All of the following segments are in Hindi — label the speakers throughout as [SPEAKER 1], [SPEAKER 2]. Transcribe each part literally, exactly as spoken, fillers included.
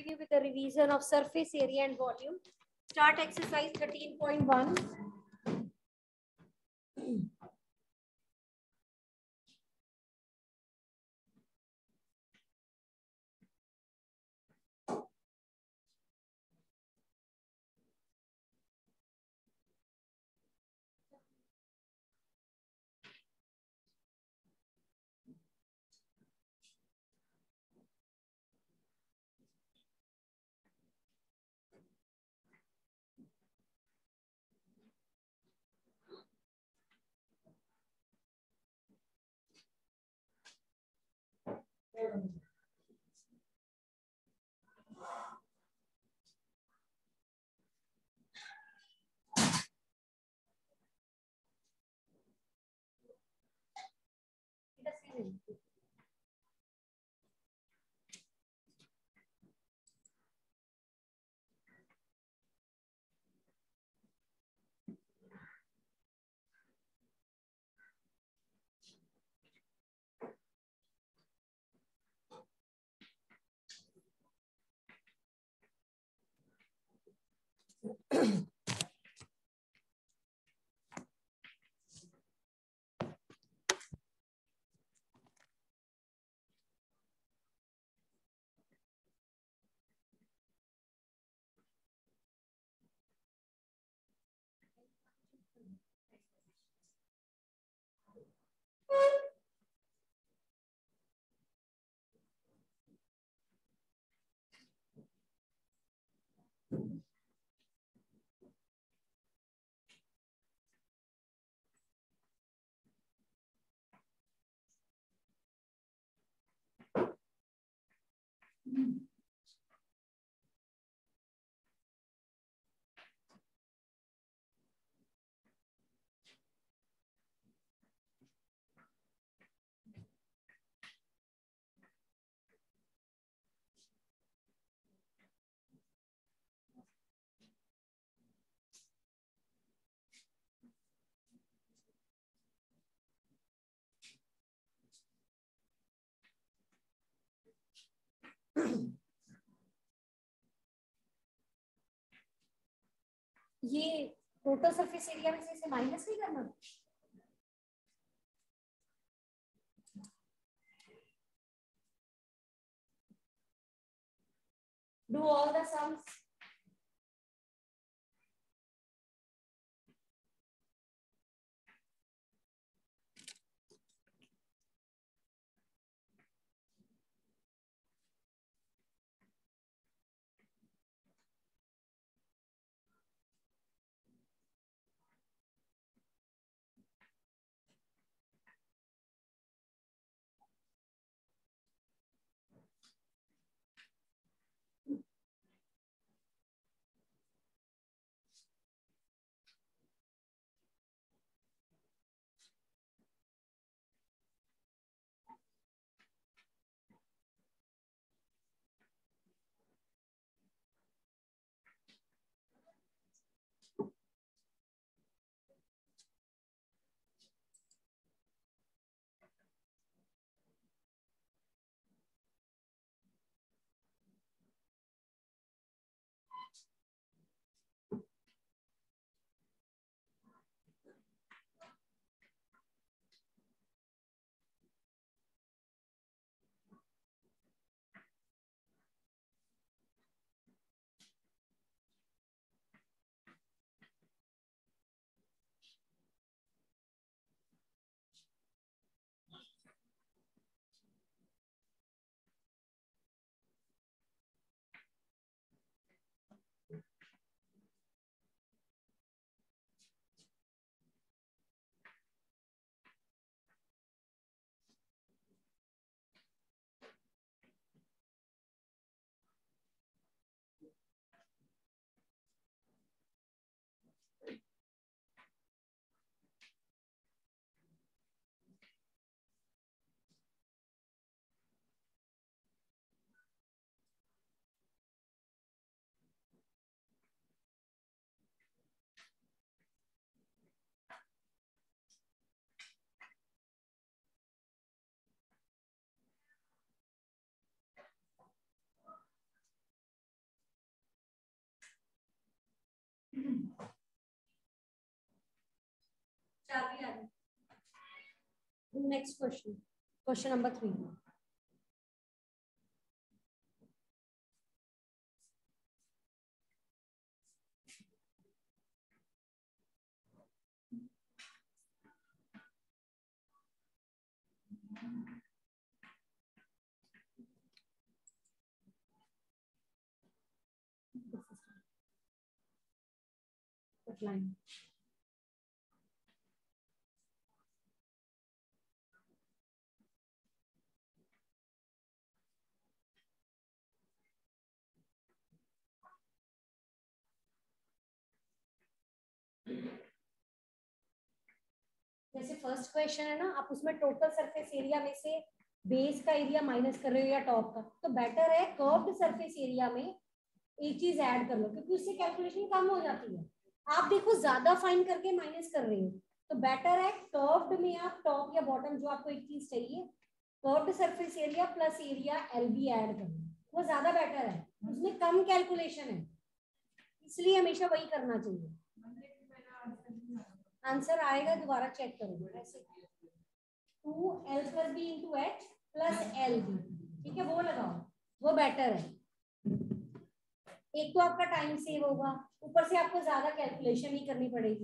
[SPEAKER 1] continue with the revision of surface area and volume. Start exercise thirteen point one. ये टोटल सरफेस एरिया में से इसे माइनस नहीं करना. Do all the sums. चार भी आ गए। Next question, question number three. line जैसे फर्स्ट क्वेश्चन है ना, आप उसमें टोटल सरफेस एरिया में से बेस का एरिया माइनस कर रहे हो या टॉप का, तो बेटर है कर्व्ड सरफेस एरिया में एक चीज ऐड कर लो, क्योंकि उससे कैलकुलेशन कम हो जाती है। आप देखो ज्यादा फाइन करके माइनस कर रहे हो, तो बेटर है कर्व्ड में आप टॉप या बॉटम जो आपको एक चीज चाहिए, curved surface area plus area LB add कर लो, वो ज्यादा बेटर है, उसमें कम कैलकुलेशन है, इसलिए हमेशा वही करना चाहिए। आंसर आएगा, दोबारा चेक करोगे ऐसे, two L plus B into H plus L B, ठीक है, वो लगाओ, वो बेटर है। एक तो आपका टाइम सेव होगा, ऊपर से आपको ज्यादा कैलकुलेशन ही करनी पड़ेगी।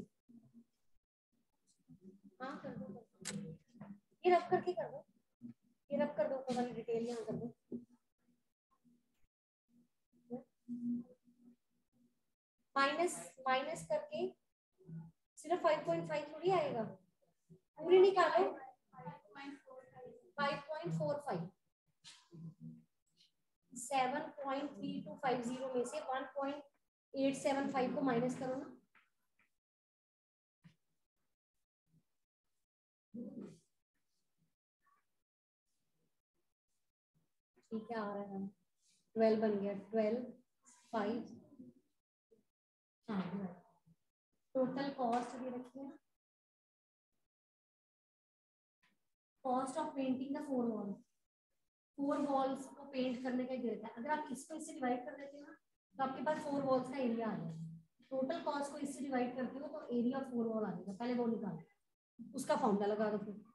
[SPEAKER 1] हाँ कर दो, कर दो, ये रब करके कर दो, ये रब कर दो, ऊपर वाली डिटेल यहाँ कर दो। माइनस माइनस करके सिर्फ फाइव पॉइंट फाइव थोड़ी आएगा, पूरी निकालो, five point four five, seven point three two five zero में से one point eight seven five को माइनस करो ना, ठीक है, आ रहा है, ट्वेल्व बन गया, ट्वेल्व फाइव, हाँ टोटल कॉस्ट भी रखिए ना, cost of painting the four walls, four walls को पेंट करने का ही रहता है। अगर आप इसको इससे डिवाइड कर देते हो ना, तो आपके पास फोर वॉल्स का एरिया आ जाएगा। टोटल कॉस्ट को इससे डिवाइड करते हो तो एरिया फोर वॉल आ जाएगा, पहले वो निकालो, उसका फॉर्मूला लगा दो फिर।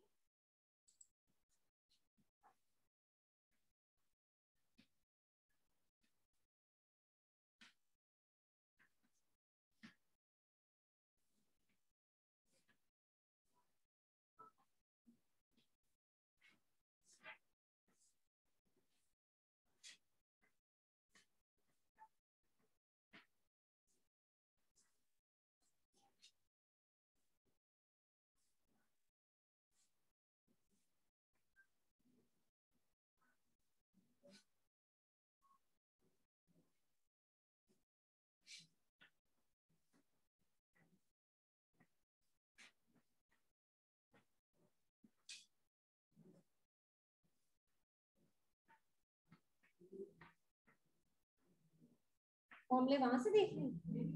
[SPEAKER 1] फॉर्मूले वहां से देख लें,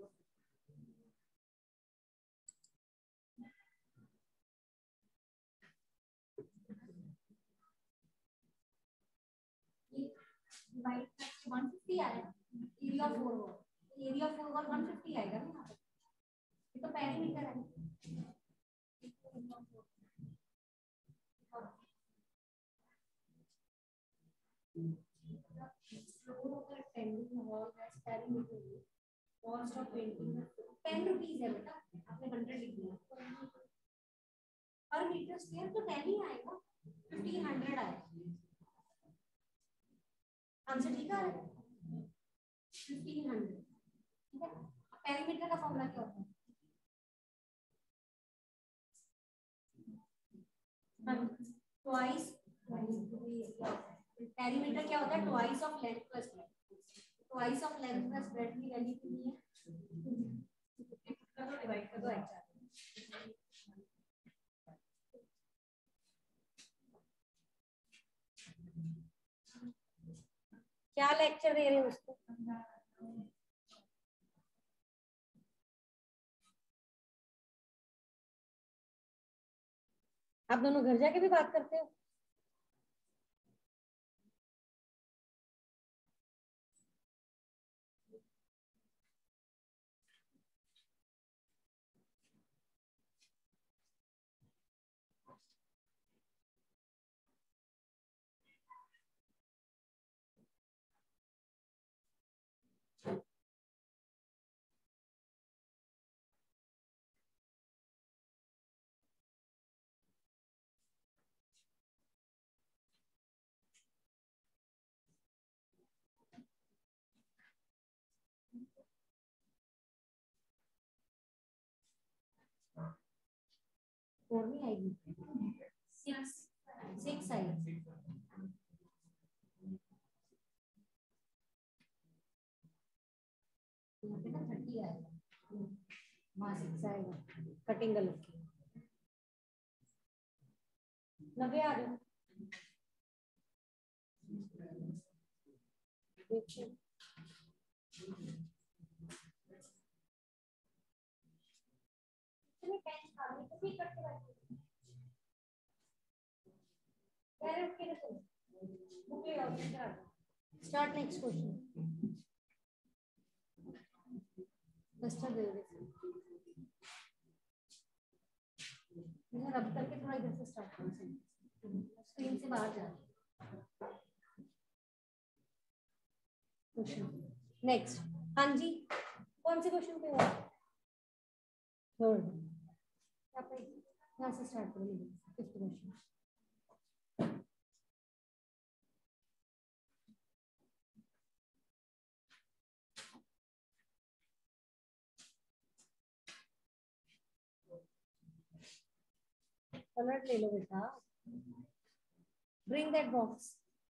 [SPEAKER 1] डिवाइड करके वन फिफ्टी आएगा, area four wall, area four wall one fifty आएगा ना यहाँ पे, ये तो पेरीमीटर है। Cost of painting ten rupees है बेटा, आपने हंड्रेड लिख दिया, पर मीटर स्क्वायर तो टेन ही आएगा, फिफ्टीन हंड्रेड आएगा, आंसर ठीक आ रहा है, फिफ्टीन हंड्रेड, ठीक है। पेरीमीटर का फॉर्मूला क्या होता है, ट्वाइस, पेरीमीटर क्या होता है, twice of length plus breadth, twice of length plus breadth की वैल्यू कितनी है, कर दो, डिवाइड कर दो एच आर, क्या लेक्चर दे रहे हैं उसको, आप दोनों घर जाके भी बात करते हो। फोर नहीं आएगी, सिक्स सिक्स आएगी। यहाँ पे ना थर्टी आएगा, वहाँ सिक्स आएगा, कटिंग गलत की। नब्बे आ जाओ, देखिए स्टार्ट नेक्स्ट क्वेश्चन। डस्टर दे दे इधर, रब करके थोड़ा इधर से स्टार्ट करो, स्क्रीन से बाहर जा। क्वेश्चन नेक्स्ट, हाँ जी, कौन से क्वेश्चन पे हो? थर्ड, यहाँ से स्टार्ट करो, फिफ्थ क्वेश्चन। कलर ले लो बेटा, bring that box.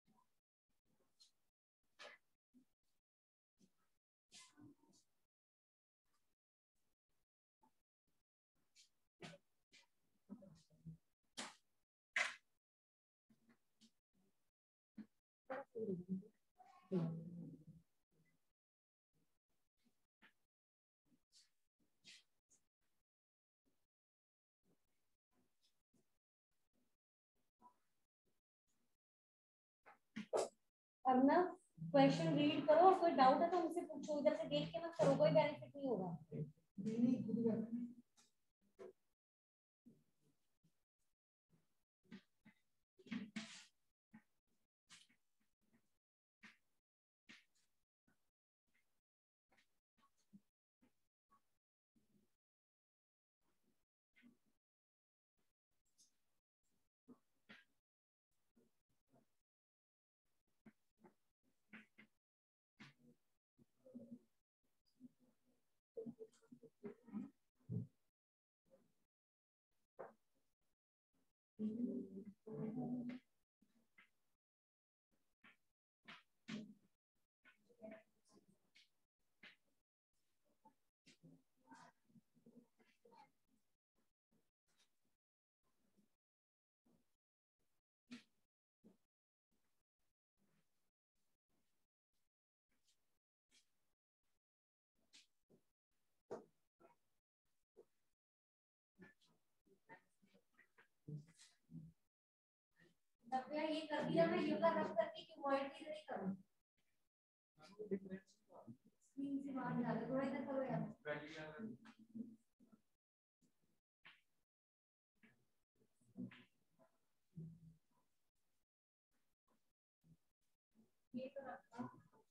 [SPEAKER 1] Arnav, question read करो और कोई डाउट है तो उनसे पूछो, इधर से देख के मत करो, कोई बेनिफिट नहीं होगा। ये कर दिया मैं, ये का रब करके कि वॉइड की नहीं करूं, स्क्रीन से बाहर जा रहा, थोड़ा इधर करो यार। ये तो रखा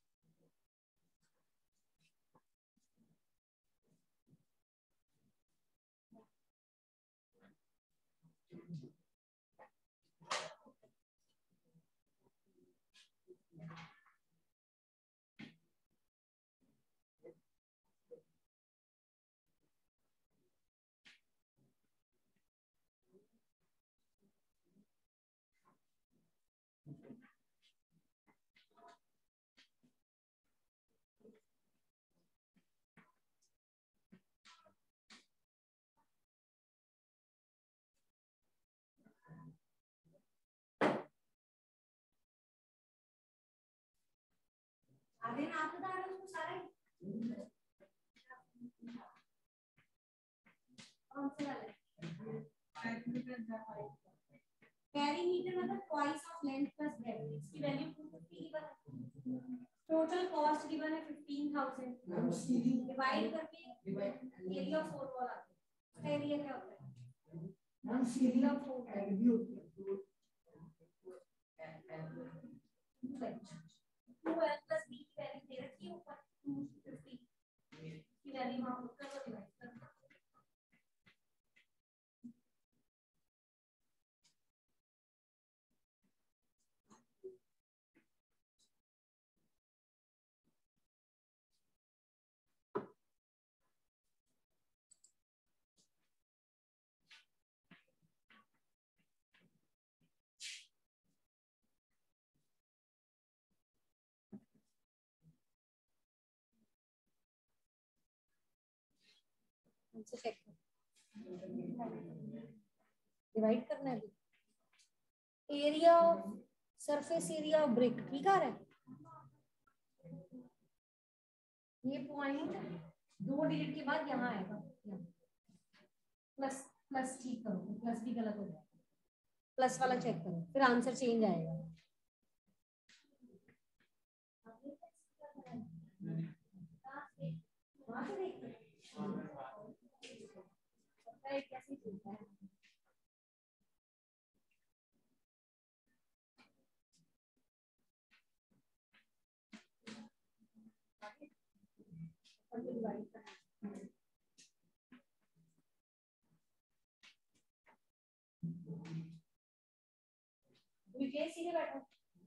[SPEAKER 1] आगे ना आप बता रहे हो सारा कौन से वाले कैरी मीटर मतलब twice of length plus breadth, इसकी वैल्यू टू फिफ्टी गिवन है, टोटल कॉस्ट गिवन है फिफ्टीन थाउजेंड, डिवाइड करके एरिया ऑफ फोर वॉल आता है, एरिया क्या होता है, area of four two L plus B की वैल्यू दे रखी है ऊपर टू फिफ्टी की वैल्यू वहां पुट कर दो, डिवाइड कर दो। आंसर चेक करो, डिवाइड करना है अभी। Area of surface area of brick, ठीक आ रहा है। ये पॉइंट दो डिजिट के बाद यहाँ आएगा, प्लस प्लस ठीक करो, प्लस भी गलत हो जाएगा, प्लस वाला चेक करो, फिर आंसर चेंज आएगा। कैसे चलता है विजय, सीधे बैठो।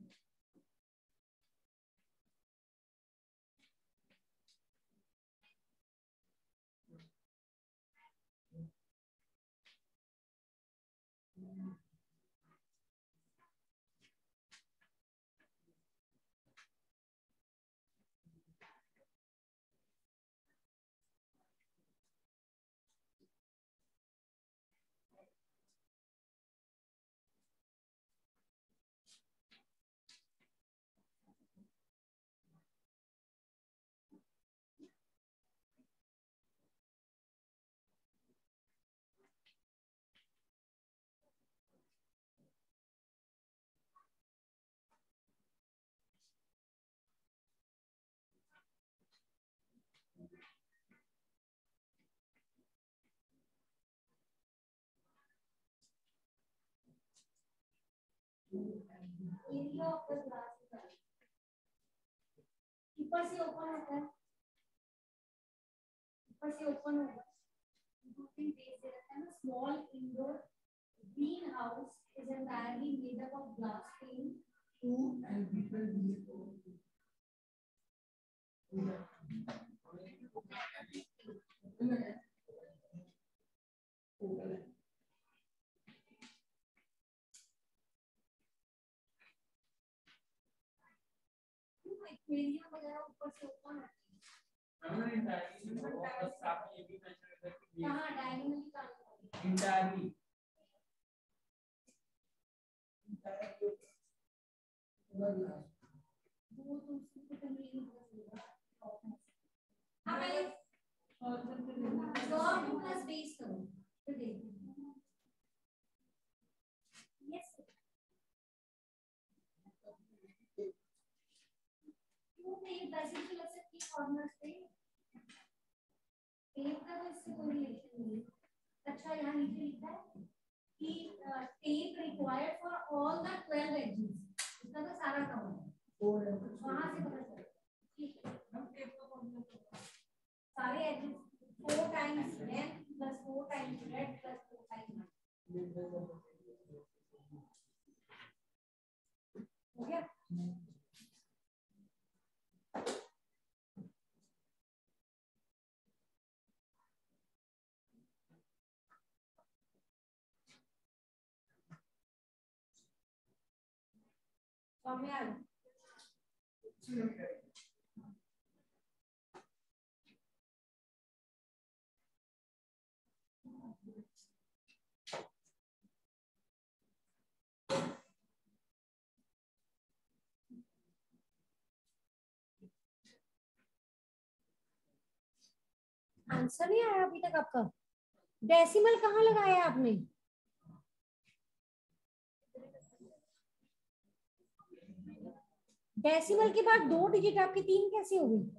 [SPEAKER 1] एरिया ऑफ द ग्लास ऊपर से ओपन होता है, ऊपर से ओपन होगा, इंक्लूडिंग बेस दे रखा है ना। Small indoor green house is entirely made up of glass pane, food and people. Area वगैरह ऊपर से ओपन होता है, कहाँ डायगोनली कहाँ इंटायरली वो तो उसको तो नहीं होगा। हाँ पहले डॉट प्लस बेस करो फिर देखो। यस वो नहीं बेसिक लग सकती कॉर्नर पे, टेप का तो इससे कोई रिलेशन नहीं है। अच्छा यहाँ नीचे लिखा है कि tape required for all the twelve edges, इसका तो सारा कवर है, वहां से पता चला। ठीक है, हम टेप का फॉर्मूला सारे edges four times length plus four times breadth plus four times हो गया। सामने आ गया। आंसर नहीं आया अभी तक आपका। डेसिमल कहाँ लगाया आपने? डेसिमल के बाद दो डिजिट आपकी तीन कैसे हो गई?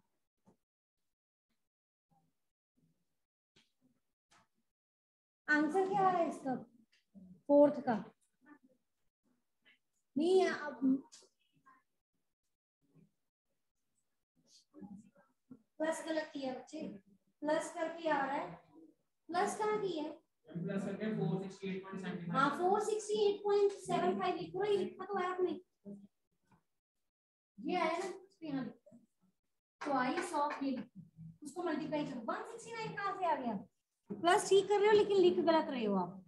[SPEAKER 1] आंसर क्या है इसका फोर्थ का? नहीं अब प्लस गलत किया बच्चे, प्लस करके आ रहा है, प्लस कहाँ की है? प्लस करके four sixty eight point seven five. हाँ four sixty eight point seven five लिखो, ये लिखा तो है आपने, ये आया ना यहाँ ट्वाइस ऑफ ये उसको मल्टीप्लाई करो। वन सिक्सटी नाइन कहाँ से आ गया? प्लस ठीक कर रहे हो लेकिन लिख गलत रहे हो आप।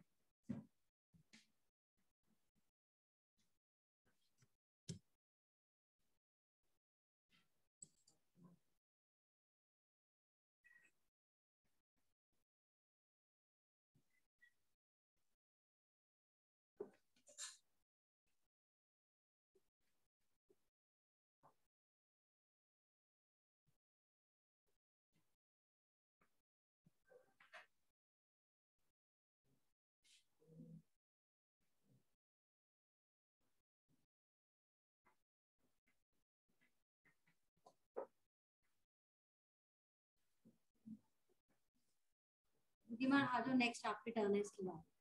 [SPEAKER 1] रिद्धिमा आ जाओ, नेक्स्ट आपकी टर्न है इसके बाद।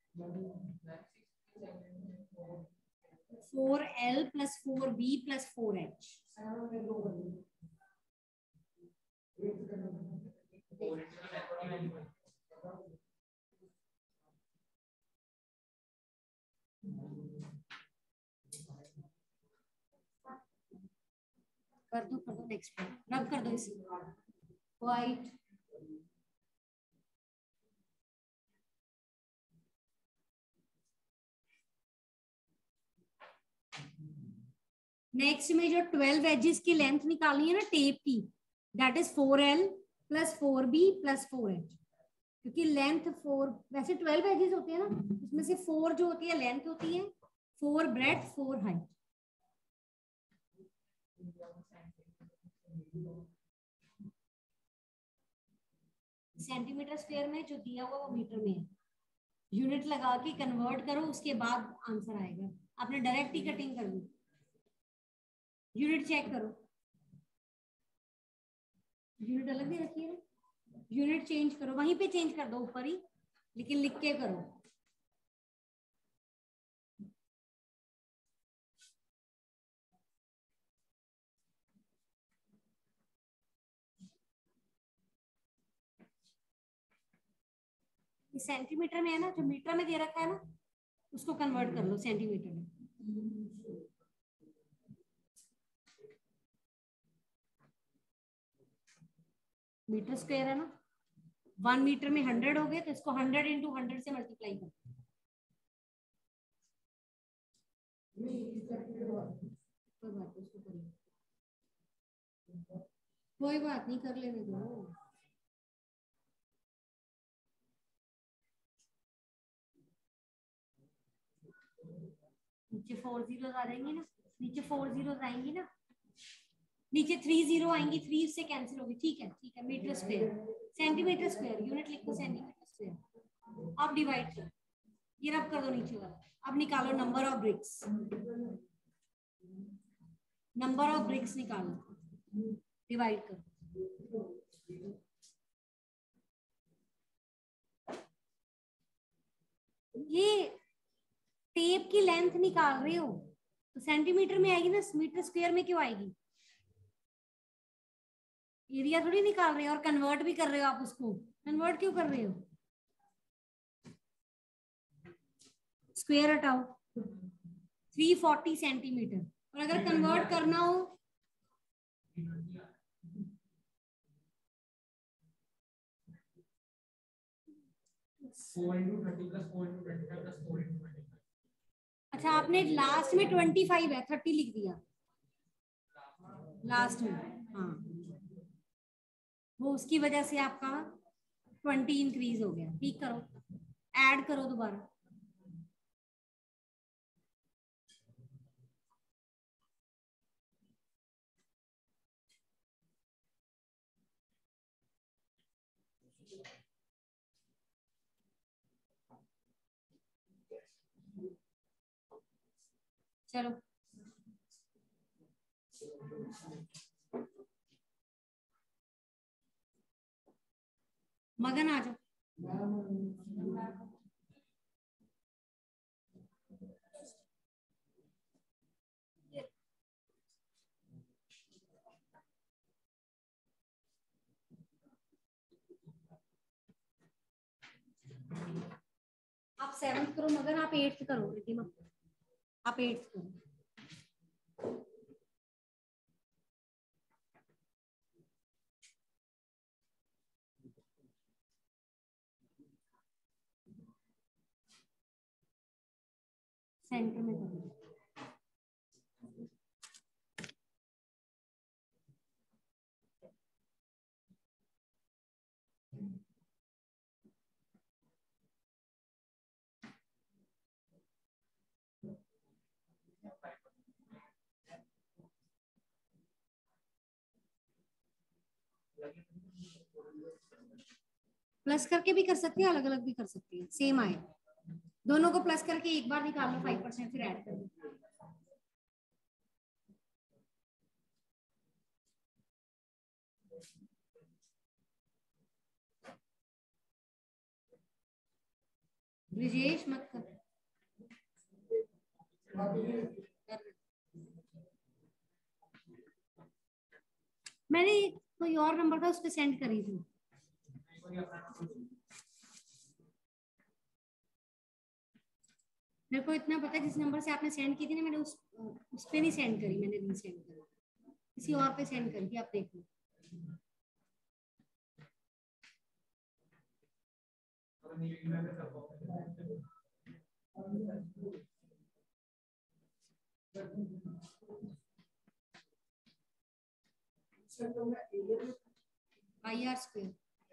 [SPEAKER 1] Four L plus four B plus four H. कर दो कर दो नेक्स्ट रब कर दो इसे व्हाइट। नेक्स्ट में जो ट्वेल्व एजेस की लेंथ निकालनी है ना टेप की, that is four L plus four B plus four H. क्योंकि लेंथ फोर, वैसे ट्वेल्व एजेस होते हैं ना, उसमें से फोर जो होती है लेंथ होती है, four breadth four height. Centimetre square में जो दिया हुआ वो मीटर में है, यूनिट लगा के कन्वर्ट करो, उसके बाद आंसर आएगा। आपने डायरेक्ट ही कटिंग कर दी, यूनिट चेक करो, यूनिट अलग दे रखी है ना, यूनिट चेंज करो, वहीं पे चेंज कर दो ऊपर ही, लेकिन लिख के करो। सेंटीमीटर में है ना, जो मीटर में दे रखा है ना उसको कन्वर्ट कर लो सेंटीमीटर में। मीटर स्क्वायर है ना, वन मीटर में हंड्रेड हो गए, तो इसको हंड्रेड इंटू हंड्रेड से मल्टीप्लाई कर। कोई बात नहीं, कर लेने दो। नीचे फोर जीरो आ जाएंगी ना, नीचे फोर जीरो आएंगी ना, नीचे थ्री जीरो आएंगी, थ्री से कैंसिल होगी। ठीक है ठीक है, metre square, centimetre square, unit लिखो सेंटीमीटर स्क्वायर। अब डिवाइड करो, ये रब कर दो नीचे वाला। अब निकालो number of bricks, number of bricks निकालो, डिवाइड करो। ये टेप की लेंथ निकाल रहे हो तो सेंटीमीटर में आएगी ना, मीटर स्क्वायर में क्यों आएगी? एरिया थोड़ी निकाल रहे हो, और कन्वर्ट भी कर रहे हो आप उसको, कन्वर्ट क्यों कर रहे हो? स्क्वायर हटाओ, थ्री फोर्टी सेंटीमीटर, और अगर कन्वर्ट करना हो अच्छा, आपने लास्ट में ट्वेंटी फाइव है, थर्टी लिख दिया लास्ट में, हाँ वो उसकी वजह से आपका ट्वेंटी इंक्रीज हो गया। ठीक करो, ऐड करो दोबारा। चलो मगन आ जाओ। आप सेवन्थ करो मगन, आप एट्थ करो रिद्धिमा, आप एट्थ करो। सेंटर में करो। प्लस करके भी कर सकते हैं, अलग अलग भी कर सकते हैं, सेम आए। दोनों को प्लस करके एक बार निकाल लो फाइव परसेंट, फिर ऐड कर लो। ब्रिजेश मत कर। मैंने कोई और नंबर था उस पर सेंड करी थी। मेरे को इतना पता है जिस नंबर से आपने सेंड की थी ना, मैंने उस उस पे नहीं सेंड करी, मैंने रीसेंड करी, किसी और पे सेंड करी थी, आप देख लो। I R square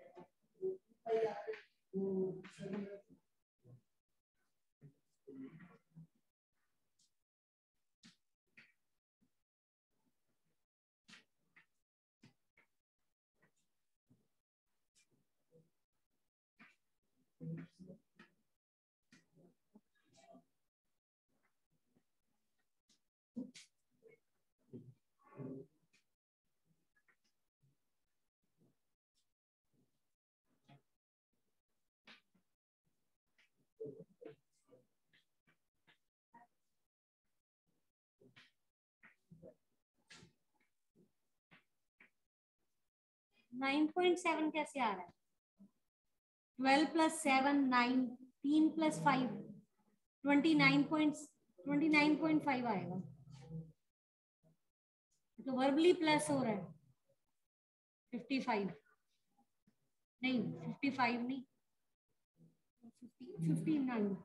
[SPEAKER 1] nine point seven कैसे आ रहा है? ट्वेल्व प्लस सेवन नाइन, तीन plus five twenty nine point twenty nine point five आएगा। तो वर्बली प्लस हो रहा है फिफ्टी फाइव, नहीं फिफ्टी फाइव नहीं, फिफ्टी नाइन।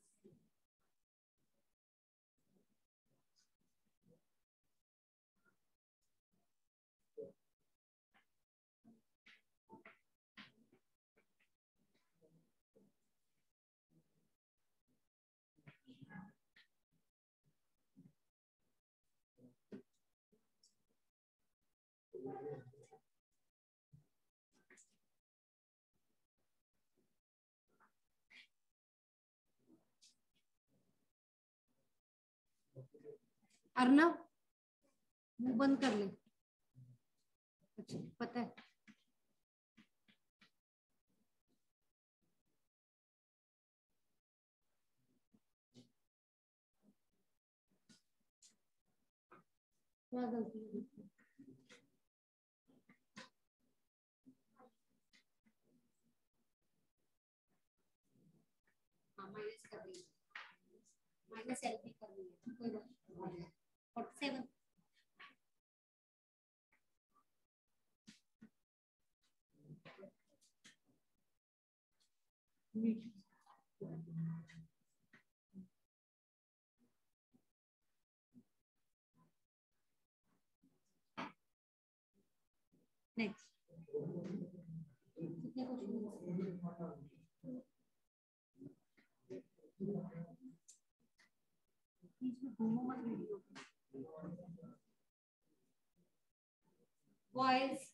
[SPEAKER 1] अर्नव मुंह बंद कर ले। अच्छा पता है। क्या गलती है? हाँ माइनस कर रही है, माइनस एल भी कर रही है, कोई बात नहीं। फोर्टी सेवन नेक्स्ट कितने क्वेश्चन? बॉयज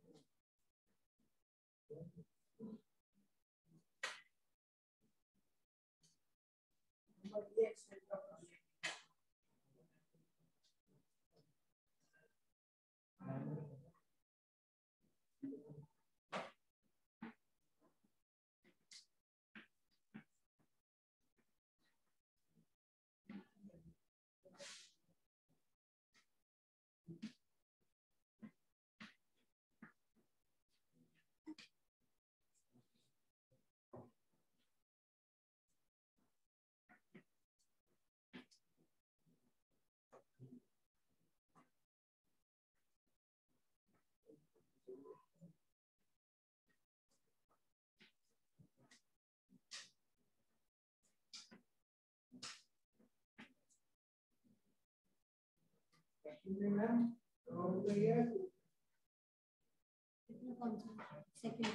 [SPEAKER 1] सेकंड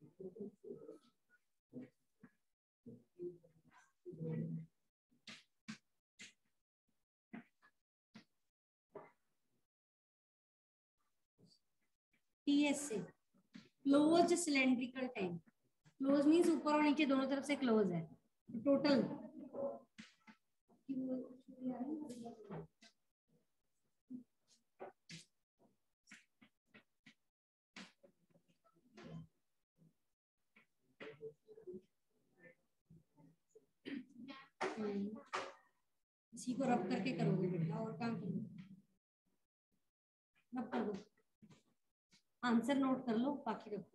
[SPEAKER 1] टीएस से closed cylindrical tank. Close means ऊपर और नीचे दोनों तरफ से क्लोज है। टोटल इसी को रब करके करोगे बेटा, और काम करोगे, रब कर दो, आंसर नोट कर लो, बाकी रखो।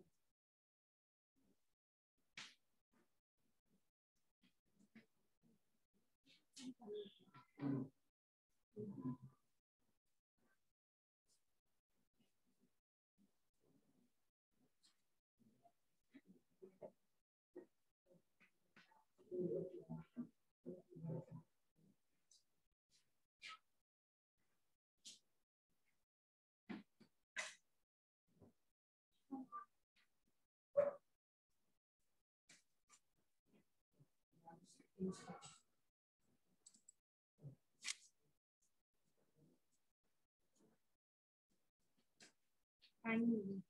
[SPEAKER 1] टाइम